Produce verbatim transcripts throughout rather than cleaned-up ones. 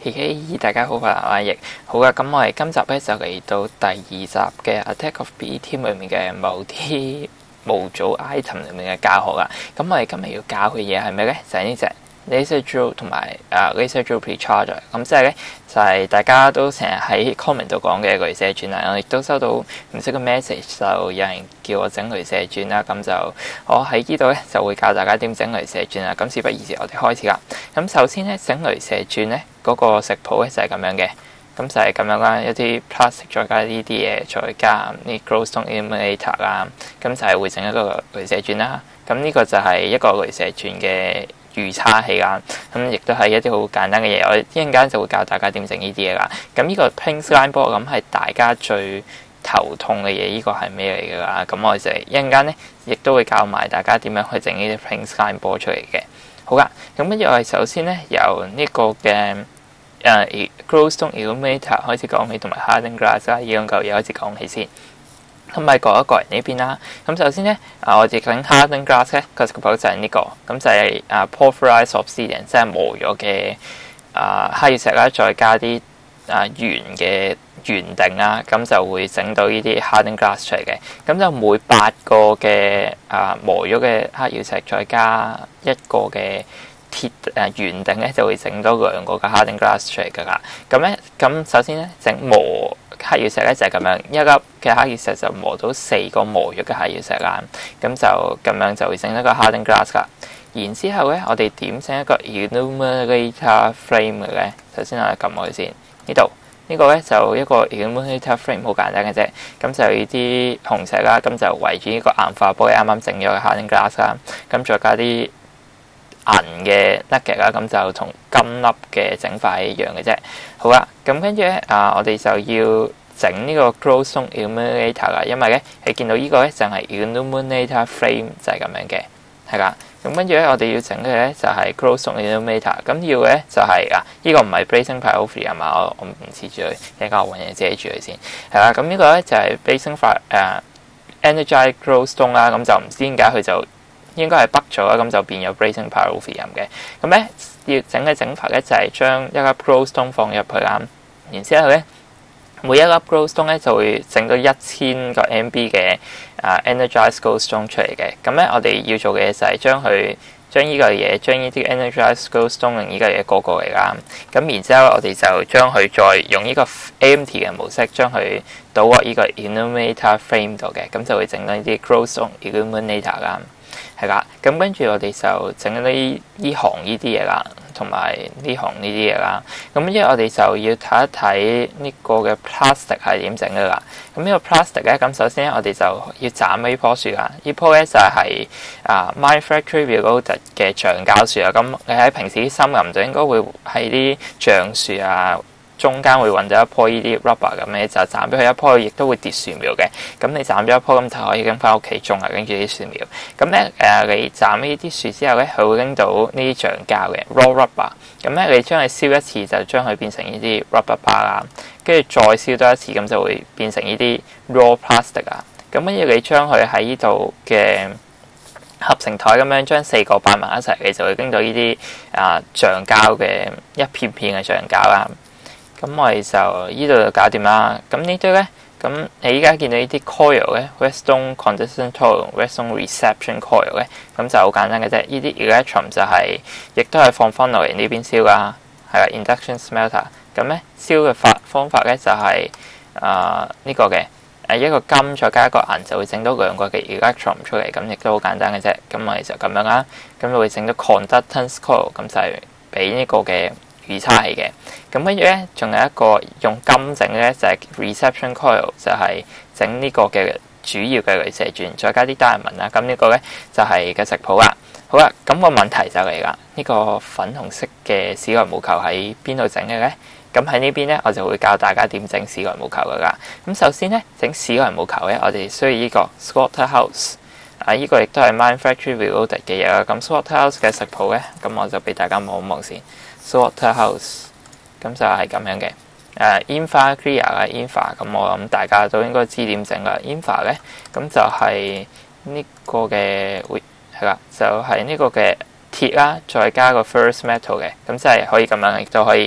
嘿嘿，大家好，我係阿奕。好啊，咁我哋今集咧就嚟到第二集嘅 Attack of B Team 裏面嘅某啲模組 item 裏面嘅教學啦。咁我哋今日要教嘅嘢係咩咧？就係呢隻 Laser Drill 同埋啊 Laser Drill Precharger。咁即係咧就係、是、大家都成日喺 comment 度講嘅雷射鑽啦。我亦都收到唔少嘅 message， 就有人叫我整雷射鑽啦。咁就我喺呢度咧就會教大家點整雷射鑽啦。咁事不宜遲，我哋開始啦。咁首先咧整雷射鑽咧嗰個食譜咧就係咁樣嘅。咁就係咁樣啦，一啲 plastic 再加呢啲嘢，再加啲 glowstone illuminator 啦，咁就係會整一個雷射鑽啦。咁呢個就係一個雷射鑽嘅預測器啦。咁亦都係一啲好簡單嘅嘢，我一陣間就會教大家點整呢啲嘢啦。咁呢個 Planks line ball 咁係大家最頭痛嘅嘢，呢、這個係咩嚟㗎啦？咁我就一陣間咧，亦都會教埋大家點樣去整呢啲 Planks line ball 出嚟嘅。好啦，咁跟住我哋首先咧由呢個嘅誒、uh, glowstone illuminator 開始講起，同埋 hardened glass 啦，呢兩嚿嘢開始講起先。咁咪過一個人呢邊啦。咁首先咧，啊我哋整 hardened glass 咧個食譜就係呢、這個，咁就係啊 pulverized obsidian，即係磨咗嘅啊黑曜石啦，再加啲啊圓嘅圓定啦，咁就會整到呢啲 hardened glass 出嚟嘅。咁就每八個嘅啊磨咗嘅黑曜石，再加一個嘅鐵誒圓定咧，就會整多兩個嘅 hardened glass 出嚟㗎啦。咁咧，咁首先咧整磨黑曜石咧就係、是、咁樣，一粒嘅黑曜石就磨到四個磨咗嘅黑曜石啦。咁就咁樣就會整一個 hardened glass 啦。然之後咧，我哋點整一個 illuminator frame 嘅咧？首先我哋撳落去先，呢度呢個咧就一個 illuminator frame， 好簡單嘅啫。咁就呢啲紅石啦，咁就圍住呢個硬化玻璃啱啱整咗嘅 hardened glass 啦。咁再加啲銀嘅 nugget 啦，咁就同金粒嘅整法係一樣嘅啫。好啦，咁跟住咧啊，我哋就要整呢個 glowstone illuminator 啦，因為咧你見到呢個咧就係 illuminator frame 就係咁樣嘅，係啦。咁跟住咧，我哋要整嘅咧就係 glowstone illuminator， 咁要嘅咧就係、是、啊，呢、這個唔係 blazing pyrophily 啊嘛，我我唔黐住佢，一陣間我揾嘢遮住佢先，係啦。咁呢個咧就係 blazing fire 誒 energized glowstone 啦，咁就唔知點解佢就應該係北咗啦，咁就變咗 blazing pyrophilium 嘅。咁咧要整嘅整法咧就係、是、將一粒 glowstone 放入去啦，然之後咧每一粒 glowstone 咧就會整到一千個 M B 嘅啊 energized glowstone 出嚟嘅。咁咧我哋要做嘅嘢就係將佢將呢個嘢將呢啲 energized glowstone 用呢個嘢過過嚟啦。咁然之後我哋就將佢再用呢個 empty 嘅模式將佢倒落呢個 illuminator frame 度嘅，咁就會整到呢啲 glowstone illuminator 啦。係啦，咁跟住我哋就整呢呢行呢啲嘢啦，同埋呢行呢啲嘢啦。咁因為我哋就要睇一睇呢個嘅 plastic 係點整㗎啦。咁呢個 plastic 咧，咁首先咧我哋就要斬呢棵樹啦。呢棵咧就係啊 Mine Factory Reloaded 嘅橡膠樹啊。咁你喺平時啲森林就應該會喺啲橡樹啊中間會揾到一棵呢啲 rubber 咁咧，就斬咗佢一棵，亦都會跌樹苗嘅。咁你斬咗一棵咁就可以拎翻屋企種啊，跟住啲樹苗。咁咧誒，你斬呢啲樹之後咧，佢會拎到呢啲橡膠嘅 raw rubber。咁咧你將佢燒一次，就將佢變成呢啲 rubber bar 啦。跟住再燒多一次，咁就會變成呢啲 raw plastic 啊。咁跟住你將佢喺呢度嘅合成台咁樣將四個擺埋一齊，你就會拎到呢啲啊橡膠嘅一片片嘅橡膠啦。咁我哋就呢度就搞掂啦。咁呢堆咧，咁你依家見到呢啲 coil 咧 ，redstone condenser coil、redstone reception coil 咧，咁就好簡單嘅啫。呢啲 electrum 就係、是，亦都係放翻落嚟呢邊燒噶，係啦 induction smelter。咁咧燒嘅法方法咧就係啊呢個嘅誒一個金再加一個銀就會整到兩個嘅 electrum 出嚟，咁亦都好簡單嘅啫。咁我哋就咁樣啦，咁就會整到 conductance coil，咁就係俾呢個嘅預測器嘅。咁跟住咧，仲有一個用金整嘅咧，就係、是、reception coil，就係整呢個嘅主要嘅雷射鑽，再加啲 diamond 啦。咁呢個咧就係、是、嘅食譜啦。好啦，咁、那個問題就嚟啦，呢、這個粉紅色嘅史萊姆球喺邊度整嘅咧？咁喺呢邊咧，我就會教大家點整史萊姆球噶啦。咁首先咧，整史萊姆球咧，我哋需要呢個 slaughterhouse。啊，呢、這個亦都係 Mine Factory Reloaded 嘅嘢啦。咁 slaughterhouse 嘅食譜咧，咁我就俾大家望一望先。slaughterhouse 咁就係咁樣嘅。誒 Invar Clear 啦 Invar， 咁我諗大家都應該知點整啦。Invar 咧，咁就係呢個嘅會係啦，就係、是、呢個嘅鐵啦，再加個 ferrous metal 嘅，咁即係可以咁樣，亦都可以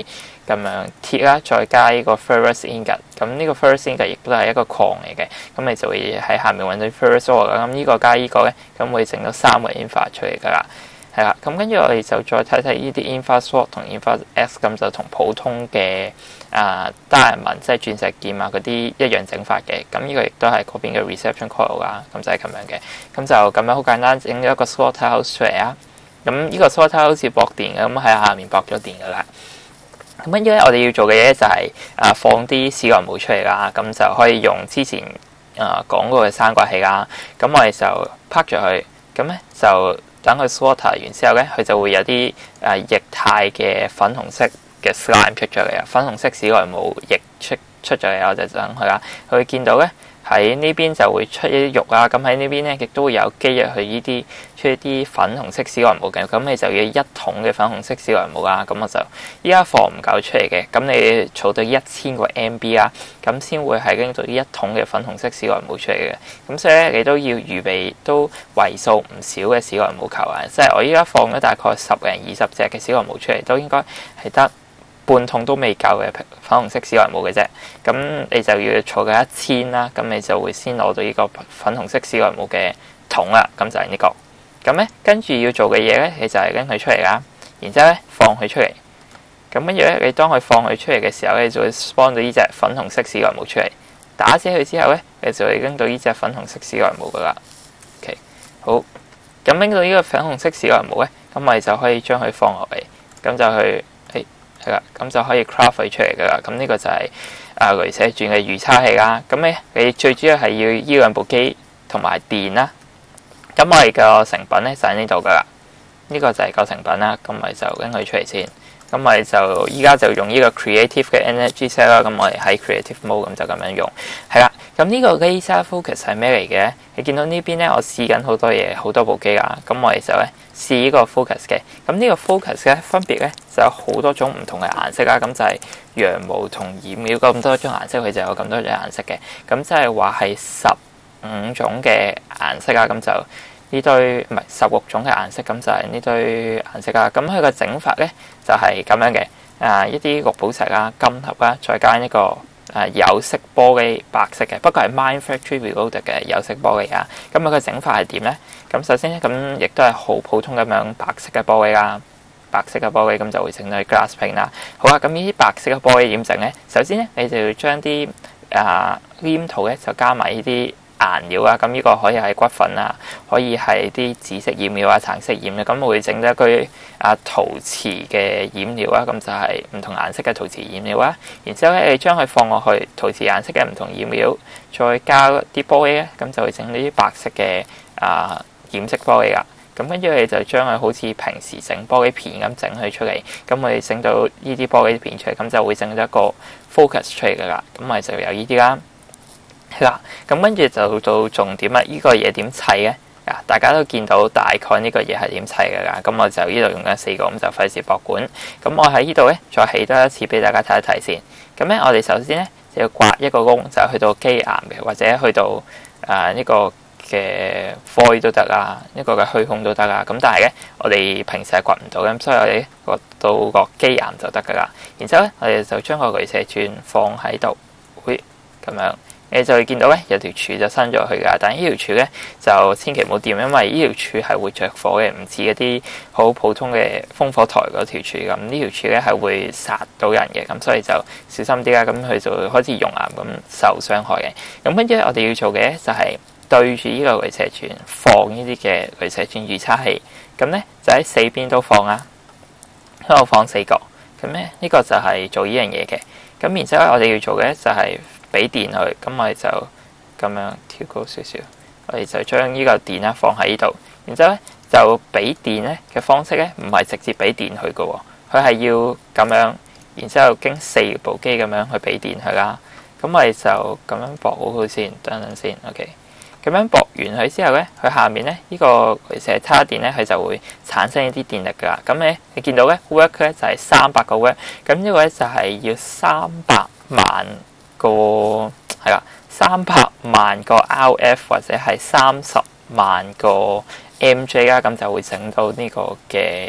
咁樣鐵啦，再加呢個 ferrous ingot，咁呢個 ferrous ingot 亦都係一個礦嚟嘅，咁你就會喺下面揾到 ferrous ore 啦。咁呢個加呢個咧，咁會整到三個 infa 出嚟噶啦，係啦。咁跟住我哋就再睇睇呢啲 infa sword 同 infa x，咁就同普通嘅啊 diamond 即係鑽石劍啊嗰啲一樣整法嘅。咁呢個亦都係嗰邊嘅 reception coil 啦，咁就係咁樣嘅。咁就咁樣好簡單整咗一個 slaughterhouse 出嚟啊。咁呢個 slaughterhouse 好似駁電嘅，咁喺下面駁咗電噶啦。咁跟住咧，我哋要做嘅嘢就係、是、啊放啲史萊姆出嚟啦，咁就可以用之前啊講過嘅三角器啦。咁我哋就拍住佢，咁咧就等佢 slaughter 完之後咧，佢就會有啲啊液態嘅粉紅色嘅 slime 出咗嚟啊，粉紅色史萊姆液出出咗嚟，我就等佢啦。佢會見到咧。喺呢邊就會出一啲肉啦，咁喺呢邊咧亦都會有機入去呢啲出一啲粉紅色史萊姆嘅，咁你就要一桶嘅粉紅色史萊姆啦。咁我就依家放唔夠出嚟嘅，咁你儲到一千個 M B 啦，咁先會係跟住一桶嘅粉紅色史萊姆出嚟嘅。咁所以咧，你都要預備都為數唔少嘅史萊姆球啊，即係我依家放咗大概十零二十隻嘅史萊姆出嚟，都應該係得半桶都未夠嘅粉紅色史萊姆嘅啫，咁你就要儲夠一千啦，咁你就會先攞到呢個粉紅色史萊姆嘅桶啦，咁就係呢個。咁咧跟住要做嘅嘢咧，你就係拎佢出嚟啦，然之後咧放佢出嚟，咁跟住咧你當佢放佢出嚟嘅時候咧，你就會 spawn 到呢隻粉紅色史萊姆出嚟，打死佢之後咧，你就會拎到呢隻粉紅色史萊姆噶啦。OK， 好，咁拎到呢個粉紅色史萊姆咧，咁我哋就可以將佢放落嚟，咁就去。係啦，咁就可以 craft 佢出嚟噶啦。咁呢個就係、是、啊雷射鑽嘅預測器啦。咁咧，你最主要係要呢兩部機同埋電啦。咁我哋個成品咧就喺呢度噶啦。呢、這個就係個成品啦。咁我哋就拎佢出嚟先。咁我哋就依家就用呢個 creative 嘅 energy cell 啦。咁我哋喺 creative mode 咁就咁樣用。係啦。咁呢個 laser focus 係咩嚟嘅？你見到呢邊咧，我試緊好多嘢，好多部機啦。咁我哋就咧試呢個 focus 嘅。咁呢個 focus 咧分別咧就有好多種唔同嘅顏色啦。咁就係羊毛同染料咁多種顏色，佢就有咁多種顏色嘅。咁即係話係十五種嘅顏色啦。咁就呢堆唔係十六種嘅顏色，咁就係呢堆顏色啦。咁佢個整法咧就係、是、咁樣嘅。啊，一啲綠寶石啦、金盒啦，再加呢、這個。誒有色玻璃白色嘅，不過係 Mind Factory Reloaded 嘅有色玻璃啊。咁佢嘅整法係點咧？咁首先咧，咁亦都係好普通咁樣白色嘅玻璃啦。白色嘅玻璃咁就會整到 glass pane 啦。好啦，咁呢啲白色嘅玻璃點整咧？首先咧，你就要將啲啊黏土咧就加埋呢啲顏料啊。咁呢個可以係骨粉啊，可以係啲紫色染料啊、橙色染料。咁我會整咗一句啊陶瓷嘅染料啊，咁就係唔同顏色嘅陶瓷染料啊。然之後咧，你將佢放落去陶瓷顏色嘅唔同染料，再加啲玻璃咧，咁就會整呢啲白色嘅啊染色玻璃啦。咁跟住你就將佢好似平時整玻璃片咁整佢出嚟，咁我哋整到呢啲玻璃片出嚟，咁就會整咗一個 focus 出嚟噶啦。咁我哋就有呢啲啦。係啦，咁跟住就到重點啦。呢個嘢點砌咧？啊，大家都見到大概呢個嘢係點砌㗎啦。咁我就呢度用緊四個，咁就費事博管。咁我喺呢度咧，再起多一次俾大家睇一睇先。咁咧，我哋首先咧就要刮一個窿，就去到基岩嘅，或者去到啊呢個嘅 void 都得啦，呢個嘅虛空都得啦。咁但係咧，我哋平時係刮唔到嘅，咁所以我哋刮到個基岩就得噶啦。然之後咧，我哋就將個雷射鑽放喺度，會咁樣。你就會見到咧有條柱就伸咗去㗎，但係呢條柱咧就千祈唔好掂，因為呢條柱係會着火嘅，唔似一啲好普通嘅烽火台嗰條柱咁。呢條柱咧係會殺到人嘅，咁所以就小心啲啦。咁佢就會開始熔岩咁受傷害嘅。咁跟住我哋要做嘅咧就係對住呢個雷射鑽放呢啲嘅雷射鑽預測器，咁咧就喺四邊都放啦，喺度放四個。咁咧呢個就係做呢樣嘢嘅。咁然之後我哋要做嘅咧就係俾電佢，咁我哋就咁樣調高少少，我哋就將呢個電咧放喺呢度，然之後咧就俾電咧嘅方式咧唔係直接俾電佢嘅喎，佢係要咁樣，然之後經四部機咁樣去俾電佢啦。咁我哋就咁樣駁好佢先，等等先 ，OK。咁樣駁完佢之後咧，佢下面咧呢個雷射叉電咧，佢就會產生一啲電力㗎啦。咁咧你見到咧 work 咧就係三百個 work，咁呢個咧就係要三百萬個係啦，三百萬個 R F 或者係三十萬個 M J 啦，咁就會整到呢個嘅一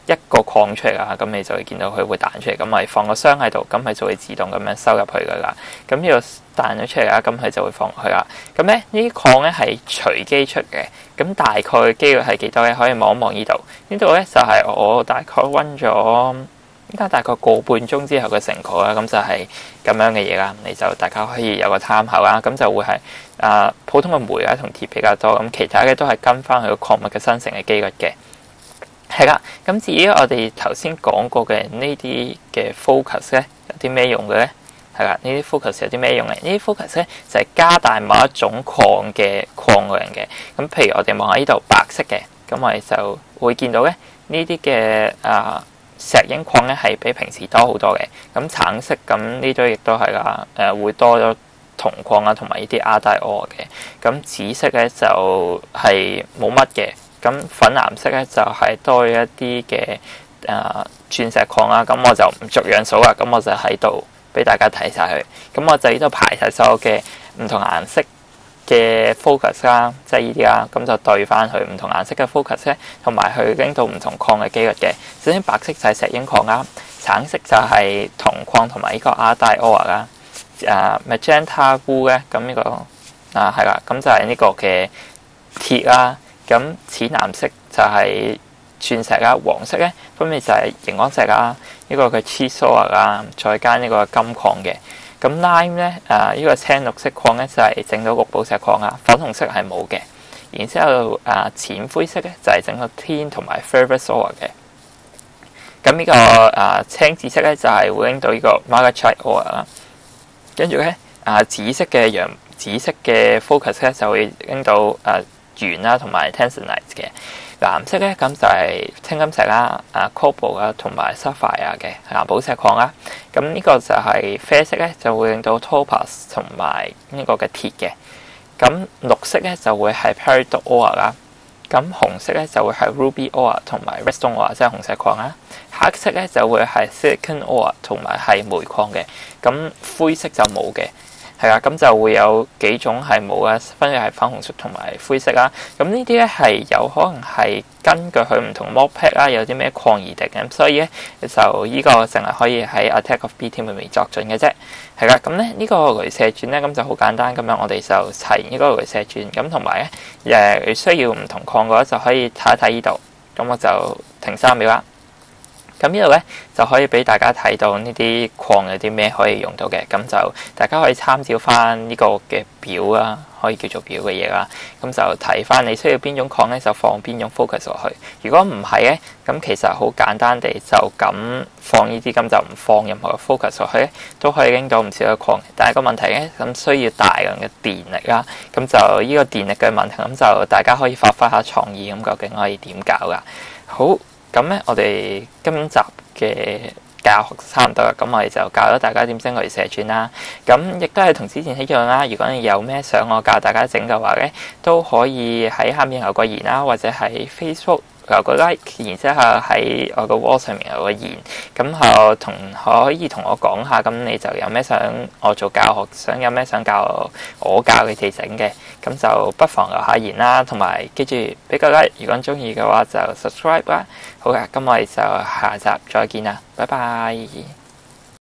一個礦出嚟啦，咁你就會見到佢會彈出嚟，咁我哋放個箱喺度，咁佢就會自動咁樣收入去噶啦。咁呢個彈咗出嚟啦，咁佢就會放落去啦。咁咧呢啲礦咧係隨機出嘅，咁大概嘅機率係幾多咧？可以望一望呢度，呢度咧就係我大概溫咗依家大概個半鐘之後嘅成果啦。咁就係咁樣嘅嘢啦，你就大家可以有個參考啦。咁就會係啊、呃、普通嘅煤啦同鐵比較多，咁其他嘅都係跟翻佢個礦物嘅生成嘅機率嘅。係啦，咁至於我哋頭先講過嘅呢啲嘅 focus 咧，有啲咩用嘅咧？係啦，呢啲 focus 有啲咩用嘅？呢啲 focus 咧就係、是、加大某一種礦嘅礦量嘅。咁譬如我哋望喺呢度白色嘅，咁我哋就會見到咧呢啲嘅啊石英礦咧係比平時多好多嘅。咁橙色咁呢堆亦都係啦，誒、呃、會多咗銅礦啊，同埋呢啲 iron ore 嘅。咁紫色咧就係冇乜嘅。咁粉藍色咧就係、是、多一啲嘅誒鑽石礦啦，咁我就唔逐樣數啦，咁我就喺度俾大家睇晒佢。咁我就呢度排晒所有嘅唔同顏色嘅 focus 啦，即係呢啲啦，咁就對翻佢唔同顏色嘅 focus 咧，同埋佢拎到唔同礦嘅機率嘅。首先白色就係石英礦啦，橙色就係銅礦同埋呢個 iron ore 啦，誒 magenta blue 咧，咁呢個啊係啦，咁就係呢個嘅鐵啦。咁淺藍色就係鑽石啦，黃色咧分別就係熒光石啦，呢個嘅 chisel 啦，再加呢個金礦嘅。咁 lime 咧，啊呢個青綠色礦咧就係整到綠寶石礦啦，粉紅色係冇嘅。然之後啊淺灰色咧就係整到 tin 同埋 ferrous ore 嘅。咁呢個啊青紫色咧就係會拎到呢個 malachite ore 啦。跟住咧啊紫色嘅陽紫色嘅 focus 咧就會拎到啊鉛啦，同埋 tanzanite 嘅。藍色咧咁就係青金石啦、啊 cobalt 啦，同埋 sapphire 嘅藍寶石礦啦。咁呢個就係啡色咧，就會令到 topaz 同埋呢個嘅鐵嘅。咁綠色咧就會係 peridot ore 啦。咁紅色咧就會係 ruby ore 同埋 redstone ore，即係紅石礦啦。黑色咧就會係 silicon ore 同埋係煤礦嘅。咁灰色就冇嘅。係啦，咁就會有幾種係冇啦，分別係粉紅色同埋灰色啦。咁呢啲咧係有可能係根據佢唔同 mod pack 啦，有啲咩礦而定嘅，所以咧就呢個淨係可以喺 Attack of B Team 裏面作準嘅啫。係啦，咁咧呢個鐳射鑽咧咁就好簡單，咁樣我哋就砌呢個鐳射鑽，咁同埋咧誒需要唔同礦嘅話就可以睇一睇呢度。咁我就停三秒啦。咁呢度咧就可以俾大家睇到呢啲礦有啲咩可以用到嘅，咁就大家可以參照翻呢個嘅表啦，可以叫做表嘅嘢啦。咁就睇翻你需要邊種礦咧，就放邊種 focus 落去。如果唔係咧，咁其實好簡單地就咁放呢啲，咁就唔放任何嘅 focus 落去咧，都可以拎到唔少嘅礦。但係個問題咧，咁需要大量嘅電力啦。咁就呢個電力嘅問題，咁就大家可以發揮下創意，咁究竟可以點搞噶？好。咁咧，我哋今集嘅教學差唔多啦，咁我哋就教咗大家點整鐳射鑽啦。咁亦都係同之前一樣啦。如果你有咩想我教大家整嘅話咧，都可以喺下面留個言啦，或者喺 Facebook留個 like， 然之後喺我個 wall 上面留個言，咁後同可以同我講下，咁你就有咩想我做教學，想有咩想教我教你哋整嘅，咁就不妨留下言啦，同埋記住俾個 like， 如果中意嘅話就 subscribe 啦。好嘅，咁我哋就下集再見啦，拜拜。